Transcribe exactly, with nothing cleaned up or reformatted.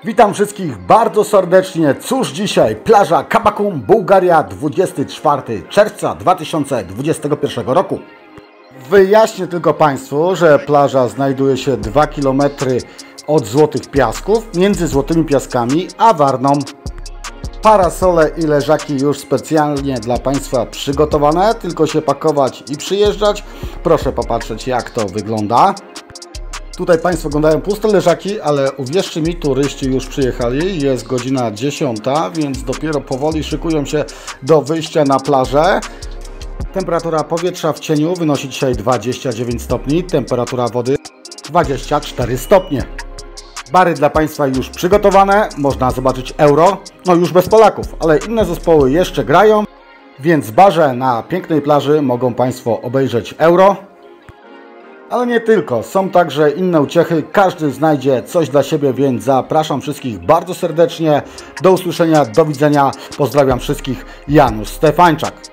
Witam wszystkich bardzo serdecznie. Cóż dzisiaj? Plaża Kabakum, Bułgaria, dwudziestego czwartego czerwca dwa tysiące dwudziestego pierwszego roku. Wyjaśnię tylko Państwu, że plaża znajduje się dwa kilometry od Złotych Piasków, między Złotymi Piaskami a Warną. Parasole i leżaki już specjalnie dla Państwa przygotowane, tylko się pakować i przyjeżdżać. Proszę popatrzeć, jak to wygląda. Tutaj Państwo oglądają puste leżaki, ale uwierzcie mi, turyści już przyjechali. Jest godzina dziesiąta, więc dopiero powoli szykują się do wyjścia na plażę. Temperatura powietrza w cieniu wynosi dzisiaj dwadzieścia dziewięć stopni, temperatura wody dwadzieścia cztery stopnie. Bary dla Państwa już przygotowane, można zobaczyć Euro, no już bez Polaków, ale inne zespoły jeszcze grają, więc w barze na pięknej plaży mogą Państwo obejrzeć Euro. Ale nie tylko, są także inne uciechy, każdy znajdzie coś dla siebie, więc zapraszam wszystkich bardzo serdecznie. Do usłyszenia, do widzenia, pozdrawiam wszystkich, Janusz Stefańczak.